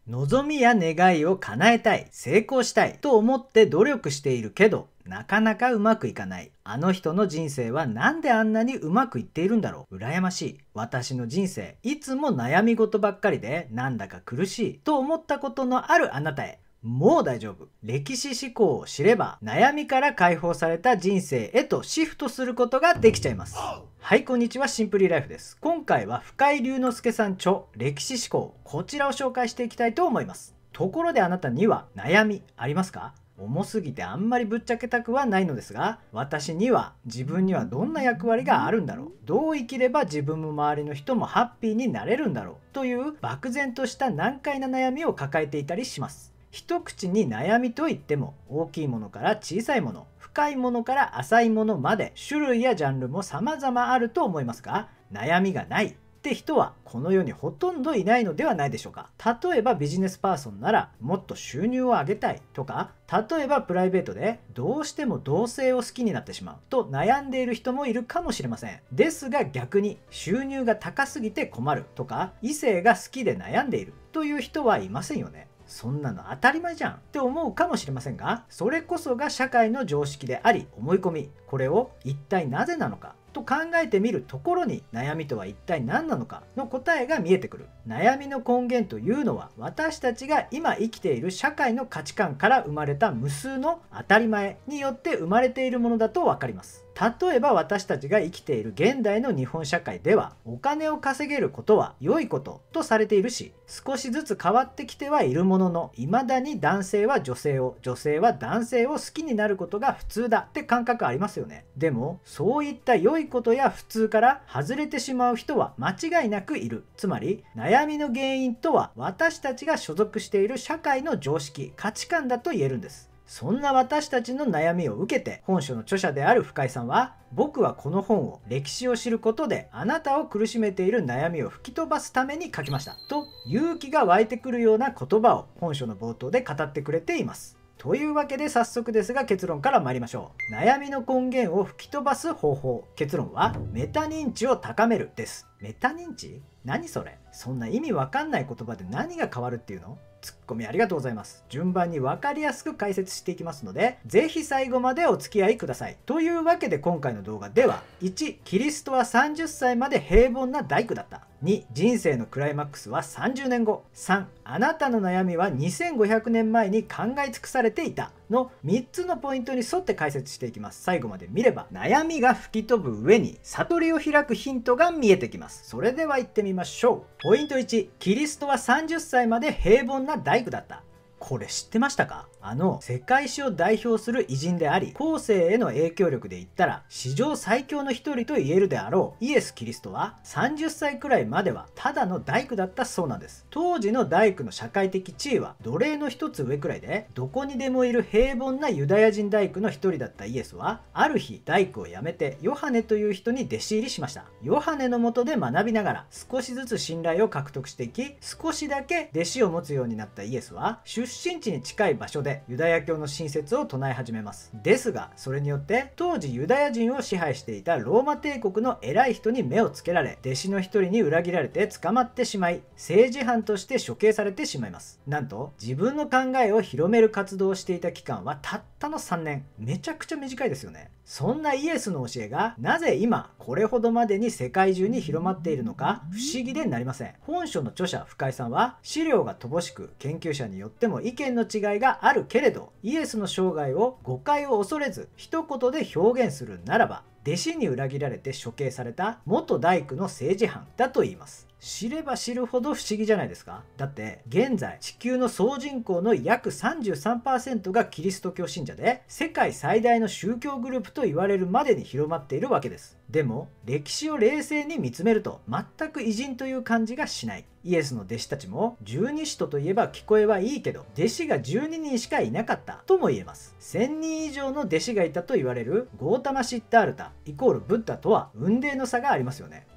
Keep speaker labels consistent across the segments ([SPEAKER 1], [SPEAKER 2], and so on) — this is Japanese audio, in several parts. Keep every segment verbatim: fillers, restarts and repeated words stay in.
[SPEAKER 1] 望みや願いを叶えたい、成功したいと思って努力しているけど、なかなかうまくいかない。あの人の人生はなんであんなにうまくいっているんだろう。羨ましい。私の人生、いつも悩み事ばっかりで、なんだか苦しいと思ったことのあるあなたへ。もう大丈夫。歴史思考を知れば、悩みから解放された人生へとシフトすることができちゃいます。はい、こんにちは。シンプリーライフです。今回は深井龍之介さん著歴史思考、こちらを紹介していきたいと思います。ところであなたには悩みありますか？重すぎてあんまりぶっちゃけたくはないのですが、私には自分にはどんな役割があるんだろう、どう生きれば自分も周りの人もハッピーになれるんだろうという漠然とした難解な悩みを抱えていたりします。一口に悩みといっても、大きいものから小さいもの、深いものから浅いものまで種類やジャンルも様々あると思いますが、悩みがないって人はこの世にほとんどいないのではないでしょうか。例えばビジネスパーソンならもっと収入を上げたいとか、例えばプライベートでどうしても同性を好きになってしまうと悩んでいる人もいるかもしれません。ですが逆に収入が高すぎて困るとか、異性が好きで悩んでいるという人はいませんよね。そんなの当たり前じゃんって思うかもしれませんが、それこそが社会の常識であり思い込み、これを一体なぜなのかと考えてみるところに、悩みとは一体何なのかの答えが見えてくる。悩みの根源というのは、私たちが今生きている社会の価値観から生まれた無数の当たり前によって生まれているものだと分かります。例えば私たちが生きている現代の日本社会では、お金を稼げることは良いこととされているし、少しずつ変わってきてはいるものの、未だに男性は女性を、女性は男性を好きになることが普通だって感覚ありますよね。でもそういった良いことや普通から外れてしまう人は間違いなくいる。つまり悩みの原因とは、私たちが所属している社会の常識、価値観だと言えるんです。そんな私たちの悩みを受けて、本書の著者である深井さんは、僕はこの本を歴史を知ることであなたを苦しめている悩みを吹き飛ばすために書きましたと、勇気が湧いてくるような言葉を本書の冒頭で語ってくれています。というわけで早速ですが結論から参りましょう。悩みの根源を吹き飛ばす方法。結論はメタ認知を高めるです。メタ認知？何それ？そんな意味わかんない言葉で何が変わるっていうの？ツッコミありがとうございます。順番に分かりやすく解説していきますので、ぜひ最後までお付き合いください。というわけで今回の動画では、いち、キリストはさんじゅっさいまで平凡な大工だった。に、人生のクライマックスはさんじゅうねんご。さん、あなたの悩みはにせんごひゃくねんまえに考え尽くされていたのみっつのポイントに沿って解説していきます。最後まで見れば悩みが吹き飛ぶ上に悟りを開くヒントが見えてきます。それでは行ってみましょう。ポイントいち、キリストはさんじゅっさいまで平凡な大工だった。これ知ってましたか？あの世界史を代表する偉人であり、後世への影響力で言ったら史上最強の一人と言えるであろうイエス・キリストはさんじゅっさいくらいまではただの大工だったそうなんです。当時の大工の社会的地位は奴隷の一つ上くらいで、どこにでもいる平凡なユダヤ人大工の一人だったイエスは、ある日大工を辞めてヨハネという人に弟子入りしました。ヨハネの下で学びながら少しずつ信頼を獲得していき、少しだけ弟子を持つようになったイエスは、出身地に近い場所でユダヤ教の新説を唱え始めます。ですがそれによって当時ユダヤ人を支配していたローマ帝国の偉い人に目をつけられ、弟子の一人に裏切られて捕まってしまい、政治犯として処刑されてしまいます。なんと自分の考えを広める活動をしていた期間はたったのさんねん。めちゃくちゃ短いですよね。そんなイエスの教えがなぜ今これほどまでに世界中に広まっているのか不思議でなりません。本書の著者深井さんは、資料が乏しく研究者によっても意見の違いがあるけれど、イエスの生涯を誤解を恐れず一言で表現するならば、弟子に裏切られて処刑された元大工の政治犯だと言います。知れば知るほど不思議じゃないですか。だって現在地球の総人口の約 さんじゅうさんパーセント がキリスト教信者で、世界最大の宗教グループと言われるまでに広まっているわけです。でも歴史を冷静に見つめると全く偉人という感じがしない。イエスの弟子たちも十二使徒といえば聞こえはいいけど、弟子がじゅうににんしかいなかったとも言えます。せんにん以上の弟子がいたと言われるゴータマ・シッタールタイコールブッダとは雲泥の差がありますよね。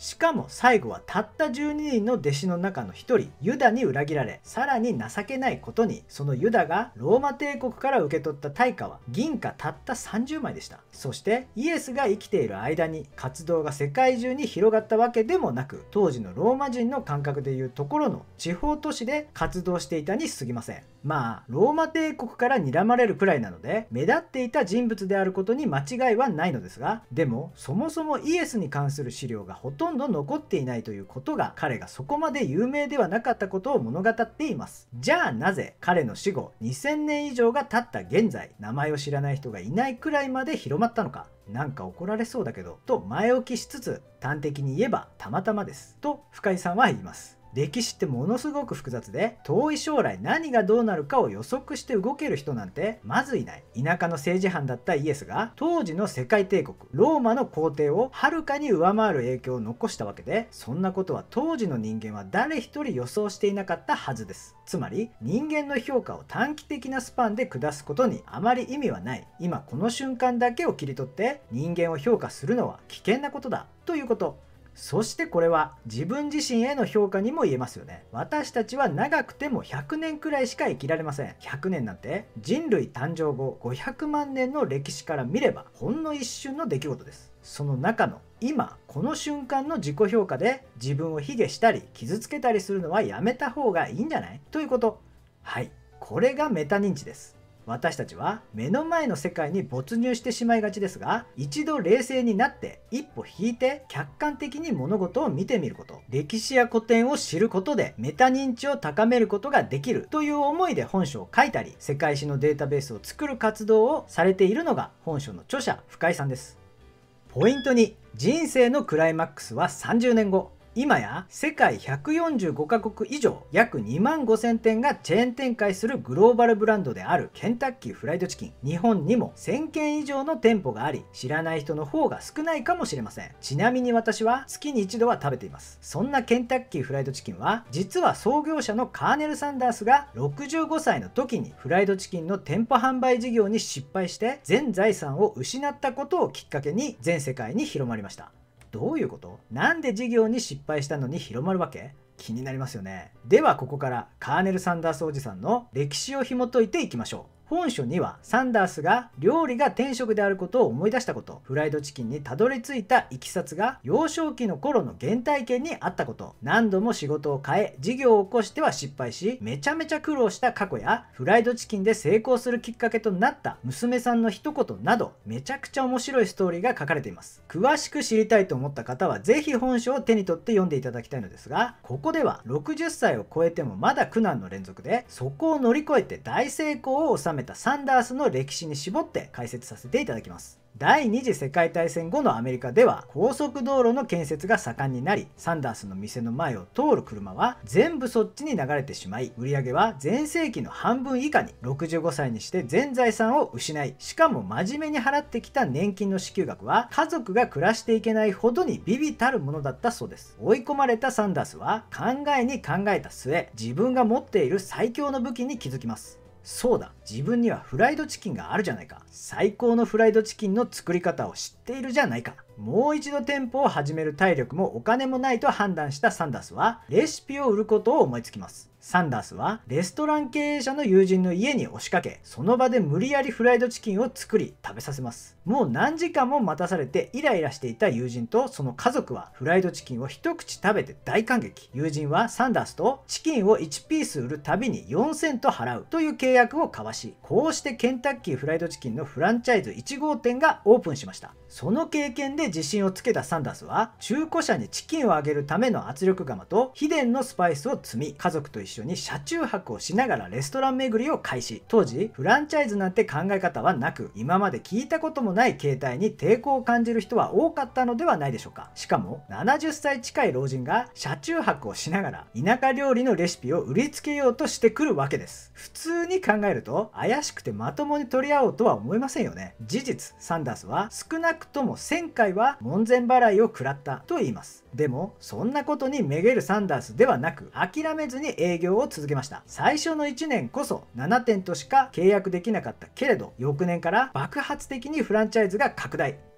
[SPEAKER 1] しかも最後はたったじゅうににんの弟子の中のひとりユダに裏切られ、さらに情けないことにそのユダがローマ帝国から受け取った対価は銀貨たったさんじゅうまいでした。そしてイエスが生きている間に活動が世界中に広がったわけでもなく、当時のローマ人の感覚でいうところの地方都市で活動していたに過ぎません。まあローマ帝国から睨まれるくらいなので目立っていた人物であることに間違いはないのですが、でもそもそもイエスに関する資料がほとんど残っていないということが彼がそこまで有名ではなかったことを物語っています。じゃあなぜ彼の死後にせんねん以上が経った現在、名前を知らない人がいないくらいまで広まったのか。なんか怒られそうだけどと前置きしつつ、端的に言えばたまたまですと深井さんは言います。歴史ってものすごく複雑で、遠い将来何がどうなるかを予測して動ける人なんてまずいない。田舎の政治犯だったイエスが当時の世界帝国ローマの皇帝をはるかに上回る影響を残したわけで、そんなことは当時の人間は誰一人予想していなかったはずです。つまり人間の評価を短期的なスパンで下すことにあまり意味はない。今この瞬間だけを切り取って人間を評価するのは危険なことだということ。そしてこれは自分自身への評価にも言えますよね。私たちは長くてもひゃくねんくらいしか生きられません。ひゃくねんなんて人類誕生後ごひゃくまんねんの歴史から見ればほんの一瞬の出来事です。その中の今この瞬間の自己評価で自分を卑下したり傷つけたりするのはやめた方がいいんじゃないということ。はい、これがメタ認知です。私たちは目の前の世界に没入してしまいがちですが、一度冷静になって一歩引いて客観的に物事を見てみること、歴史や古典を知ることでメタ認知を高めることができるという思いで本書を書いたり、世界史のデータベースを作る活動をされているのが本書の著者深井さんです。ポイントに、人生のクライマックスはさんじゅうねんご。今や世界ひゃくよんじゅうごカ国以上約にまんごせんてんがチェーン展開するグローバルブランドであるケンタッキーフライドチキン。日本にもせんけん以上の店舗があり、知らない人の方が少ないかもしれません。ちなみに私は月に一度は食べています。そんなケンタッキーフライドチキンは実は創業者のカーネル・サンダースがろくじゅうごさいの時にフライドチキンの店舗販売事業に失敗して全財産を失ったことをきっかけに全世界に広まりました。どういうこと？なんで事業に失敗したのに広まるわけ？気になりますよね。ではここからカーネル・サンダースおじさんの歴史を紐解いていきましょう。本書にはサンダースが料理が天職であることを思い出したこと、フライドチキンにたどり着いたいきさつが幼少期の頃の原体験にあったこと、何度も仕事を変え事業を起こしては失敗しめちゃめちゃ苦労した過去や、フライドチキンで成功するきっかけとなった娘さんの一言など、めちゃくちゃ面白いストーリーが書かれています。詳しく知りたいと思った方はぜひ本書を手に取って読んでいただきたいのですが、ここではろくじゅっさいを超えてもまだ苦難の連続で、そこを乗り越えて大成功を収めたサンダースの歴史に絞って解説させていただきます。第二次世界大戦後のアメリカでは高速道路の建設が盛んになり、サンダースの店の前を通る車は全部そっちに流れてしまい、売り上げは全盛期の半分以下に。ろくじゅうごさいにして全財産を失い、しかも真面目に払ってきた年金の支給額は家族が暮らしていけないほどに微々たるものだったそうです。追い込まれたサンダースは考えに考えた末、自分が持っている最強の武器に気づきます。そうだ、自分にはフライドチキンがあるじゃないか。最高のフライドチキンの作り方を知っているじゃないか。もう一度店舗を始める体力もお金もないと判断したサンダースはレシピを売ることを思いつきます。サンダースはレストラン経営者の友人の家に押しかけ、その場で無理やりフライドチキンを作り食べさせます。もう何時間も待たされてイライラしていた友人とその家族はフライドチキンを一口食べて大感激。友人はサンダースとチキンをいちピース売るたびによんセント払うという契約を交わし、こうしてケンタッキーフライドチキンのフランチャイズいち号店がオープンしました。その経験で自信をつけたサンダースは中古車にチキンをあげるための圧力釜と秘伝のスパイスを積み、家族と一緒に車中泊をしながらレストラン巡りを開始。当時フランチャイズなんて考え方はなく、今まで聞いたこともない形態に抵抗を感じる人は多かったのではないでしょうか。しかもななじゅっさい近い老人が車中泊をしながら田舎料理のレシピを売りつけようとしてくるわけです。普通に考えると怪しくてまともに取り合おうとは思いませんよね。事実サンダースは少なくともせんかいは門前払いを食らったと言います。でもそんなことにめげるサンダースではなく、諦めずに営業を続けました。最初のいちねんこそななてんとしか契約できなかったけれど、翌年から爆発的にフランチャイズが拡大。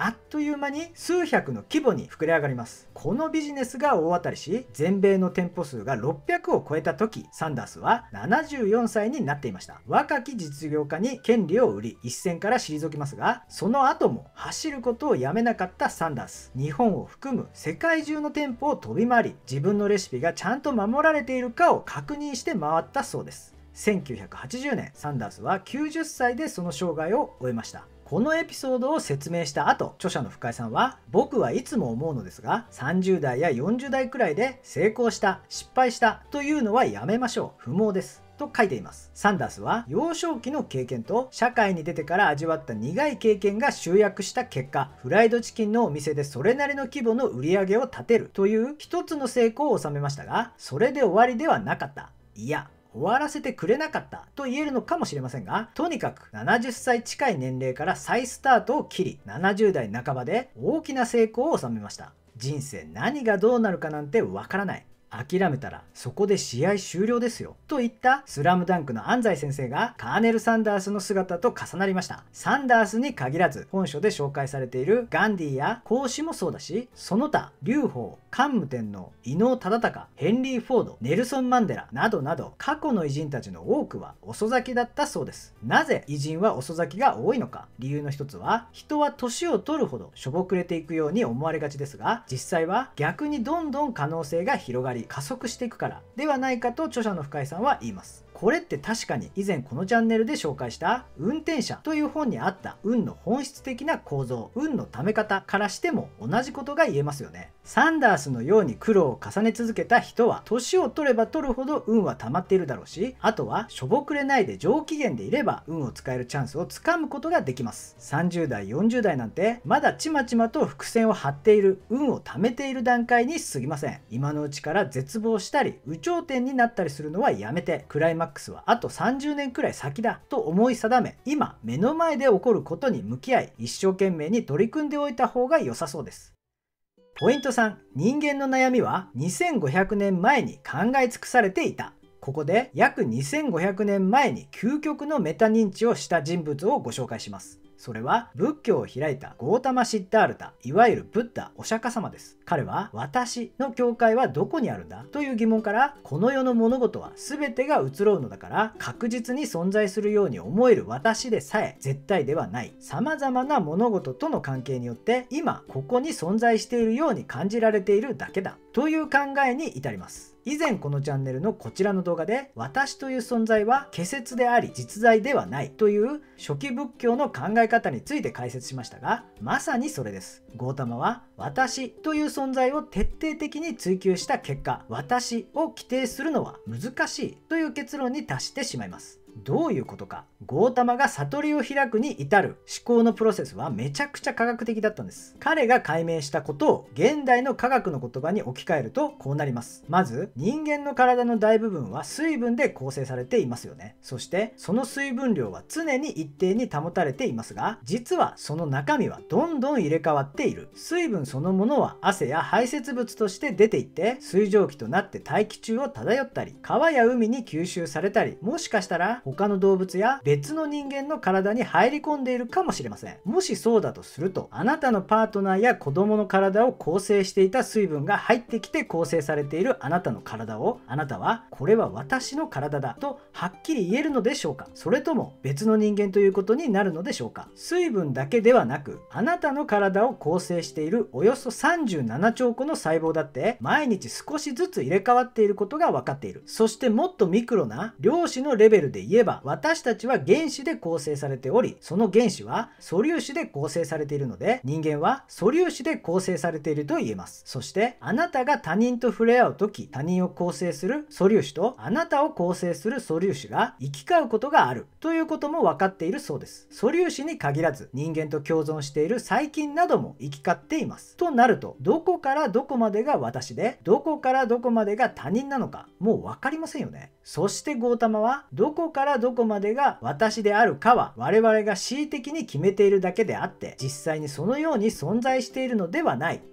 [SPEAKER 1] あっという間に数百の規模に膨れ上がります。このビジネスが大当たりし、全米の店舗数がろっぴゃくを超えた時、サンダースはななじゅうよんさいになっていました。若き実業家に権利を売り、一線から退きますが、その後も走ることをやめなかったサンダース。日本を含む世界中の店舗を飛び回り、自分のレシピがちゃんと守られているかを確認して回ったそうです。せんきゅうひゃくはちじゅうねん、サンダースはきゅうじゅっさいでその生涯を終えました。このエピソードを説明した後、著者の深井さんは、僕はいつも思うのですが、さんじゅうだいやよんじゅうだいくらいで成功した、失敗したというのはやめましょう。不毛です。と書いています。サンダースは幼少期の経験と社会に出てから味わった苦い経験が集約した結果、フライドチキンのお店でそれなりの規模の売り上げを立てるという一つの成功を収めましたが、それで終わりではなかった。いや、終わらせてくれなかったと言えるのかもしれませんが、とにかくななじゅっさい近い年齢から再スタートを切り、ななじゅうだいなかばで大きな成功を収めました。人生何がどうなるかなんてわからない。諦めたらそこで試合終了ですよといったスラムダンクの安西先生がカーネル・サンダースの姿と重なりました。サンダースに限らず本書で紹介されているガンディや孔子もそうだし、その他劉邦、桓武天皇、伊能忠敬、ヘンリー・フォード、ネルソン・マンデラなどなど過去の偉人たちの多くは遅咲きだったそうです。なぜ偉人は遅咲きが多いのか。理由の一つは、人は年を取るほどしょぼくれていくように思われがちですが、実際は逆にどんどん可能性が広がり加速していくからではないかと著者の深井さんは言います。これって確かに以前このチャンネルで紹介した運転者という本にあった運の本質的な構造、運のため方からしても同じことが言えますよね。サンダースのように苦労を重ね続けた人は年を取れば取るほど運は溜まっているだろうし、あとはしょぼくれないで上機嫌でいれば運を使えるチャンスをつかむことができます。さんじゅうだいよんじゅうだいなんてまだちまちまと伏線を張っている、運を貯めている段階に過ぎません。今のうちから絶望したり有頂天になったりするのはやめて、クライマックスはあとさんじゅうねんくらい先だと思い定め、今目の前で起こることに向き合い一生懸命に取り組んでおいた方が良さそうです。ポイントさん、人間の悩みはにせんごひゃくねんまえに考え尽くされていた。ここで約にせんごひゃくねんまえに究極のメタ認知をした人物をご紹介します。それは仏教を開いたゴータマ・シッダールタ、いわゆるブッダお釈迦様です。彼は私の境界はどこにあるんだという疑問から、この世の物事は全てが移ろうのだから確実に存在するように思える私でさえ絶対ではない。様々な物事との関係によって今ここに存在しているように感じられているだけだという考えに至ります。以前このチャンネルのこちらの動画で、私という存在は仮説であり実在ではないという初期仏教の考え方について解説しましたが、まさにそれです。ゴータマは私という存在を徹底的に追求した結果、私を規定するのは難しいという結論に達してしまいます。どういうことか。ゴータマが悟りを開くに至る思考のプロセスはめちゃくちゃ科学的だったんです。彼が解明したことを現代の科学の言葉に置き換えるとこうなります。まず、人間の体の大部分は水分で構成されていますよね。そしてその水分量は常に一定に保たれていますが、実はその中身はどんどん入れ替わっている。水分そのものは汗や排泄物として出ていって水蒸気となって大気中を漂ったり、川や海に吸収されたり、もしかしたら他の動物や別の人間の体に入り込んでいるかもしれません。もしそうだとすると、あなたのパートナーや子供の体を構成していた水分が入ってきて構成されているあなたの体を、あなたはこれは私の体だとはっきり言えるのでしょうか。それとも別の人間ということになるのでしょうか。水分だけではなく、あなたの体を構成しているおよそさんじゅうななちょうこの細胞だって毎日少しずつ入れ替わっていることが分かっている。そしてもっとミクロな量子のレベルで言えば、私たちは原子で構成されており、その原子は素粒子で構成されているので、人間は素粒子で構成されていると言えます。そしてあなたが他人と触れ合う時、他人を構成する素粒子とあなたを構成する素粒子が行き交うことがあるということも分かっているそうです。素粒子に限らず人間と共存している細菌なども行き交っています。となると、どこからどこまでが私で、どこからどこまでが他人なのかもう分かりませんよね。そしてゴータマは、どこからどこまでが私であるかは我々が恣意的に決めているだけであって、実際にそのように存在しているのではない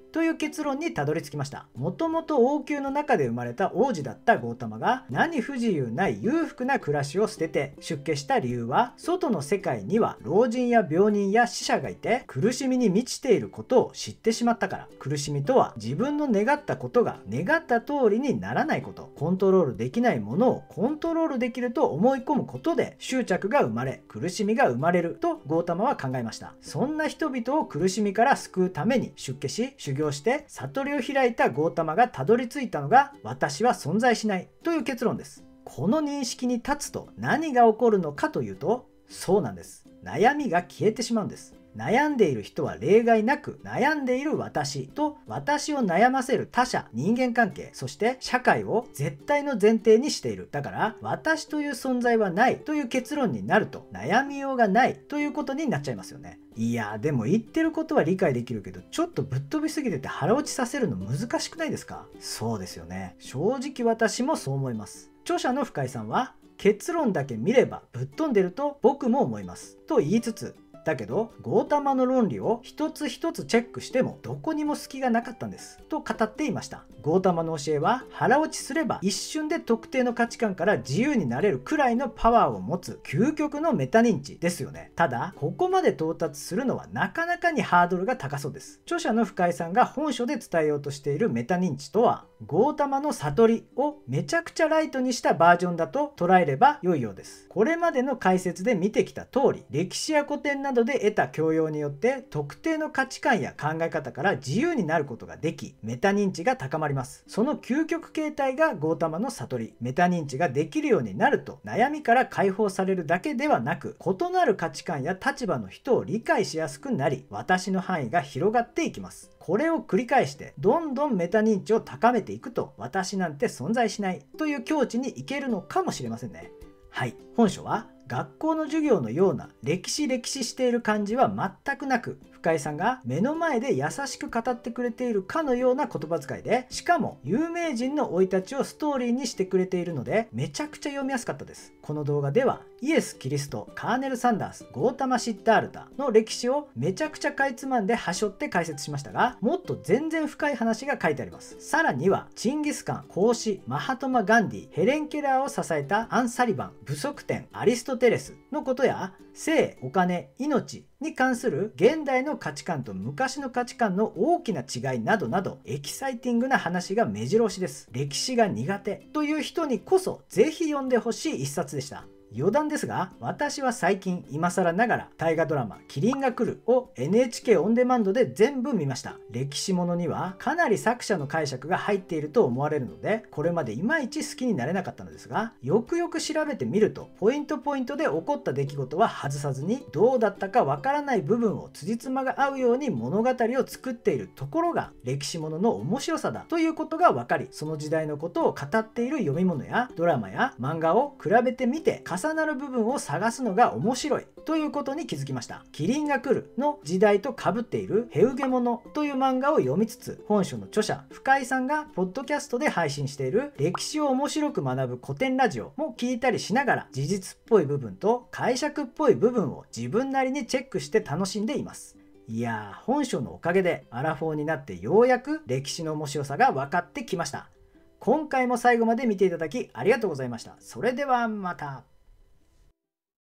[SPEAKER 1] という結論にたどり着きました。もともと王宮の中で生まれた王子だったゴータマが何不自由ない裕福な暮らしを捨てて出家した理由は、外の世界には老人や病人や死者がいて苦しみに満ちていることを知ってしまったから。苦しみとは自分の願ったことが願った通りにならないこと、コントロールできないものをコントロールできると思い込むことで執着が生まれ苦しみが生まれるとゴータマは考えました。そんな人々を苦しみから救うために出家し修行して悟りを開いたゴータマがたどり着いたのが、私は存在しないという結論です。この認識に立つと何が起こるのかというと、そうなんです。悩みが消えてしまうんです。悩んでいる人は例外なく、悩んでいる私と私を悩ませる他者、人間関係、そして社会を絶対の前提にしている。だから私という存在はないという結論になると、悩みようがないということになっちゃいますよね。いやでも言ってることは理解できるけど、ちょっとぶっ飛びすぎてて腹落ちさせるの難しくないですか？そうですよね。正直私もそう思います。著者の深井さんは、結論だけ見ればぶっ飛んでると僕も思いますと言いつつ、だけどゴータマの論理を一つ一つチェックしてもどこにも隙がなかったんですと語っていました。ゴータマの教えは、腹落ちすれば一瞬で特定の価値観から自由になれるくらいのパワーを持つ究極のメタ認知ですよね。ただここまで到達するのはなかなかにハードルが高そうです。著者の深井さんが本書で伝えようとしているメタ認知とは、ゴータマの悟りをめちゃくちゃライトにしたバージョンだと捉えれば良いようです。これまでの解説で見てきた通り、歴史や古典などで得た教養によって特定の価値観や考え方から自由になることができ、メタ認知が高まります。その究極形態がゴータマの悟り。メタ認知ができるようになると、悩みから解放されるだけではなく、異なる価値観や立場の人を理解しやすくなり、私の範囲が広がっていきます。これを繰り返してどんどんメタ認知を高めていくと、私なんて存在しないという境地に行けるのかもしれませんね。はい、本書は学校の授業のような歴史歴史している感じは全くなく、深井さんが目の前で優しく語ってくれているかのような言葉遣いで、しかも有名人の生い立ちをストーリーにしてくれているので、めちゃくちゃ読みやすかったです。この動画ではイエス・キリスト、カーネル・サンダース、ゴータマ・シッダールタの歴史をめちゃくちゃかいつまんで端折って解説しましたが、もっと全然深い話が書いてあります。さらにはチンギスカン、孔子、マハトマ・ガンディ、ヘレン・ケラーを支えたアン・サリバン、不足点、アリストテレスのことや、性、お金、命に関する現代の価値観と昔の価値観の大きな違いなどなど、エキサイティングな話が目白押しです。歴史が苦手という人にこそぜひ読んでほしい一冊でした。余談ですが、私は最近今更ながら大河ドラマ「キリンが来る」を エヌエイチケー オンデマンドで全部見ました。歴史ものにはかなり作者の解釈が入っていると思われるので、これまでいまいち好きになれなかったのですが、よくよく調べてみると、ポイントポイントで起こった出来事は外さずに、どうだったかわからない部分を辻褄が合うように物語を作っているところが歴史ものの面白さだということが分かり、その時代のことを語っている読み物やドラマや漫画を比べてみて、重なる部分を探すのが面白いということに気づきました。キリンが来るの時代と被っているヘウゲモノという漫画を読みつつ、本書の著者深井さんがポッドキャストで配信している歴史を面白く学ぶ古典ラジオも聞いたりしながら、事実っぽい部分と解釈っぽい部分を自分なりにチェックして楽しんでいます。いやー、本書のおかげでアラフォーになってようやく歴史の面白さが分かってきました。今回も最後まで見ていただきありがとうございました。それではまた。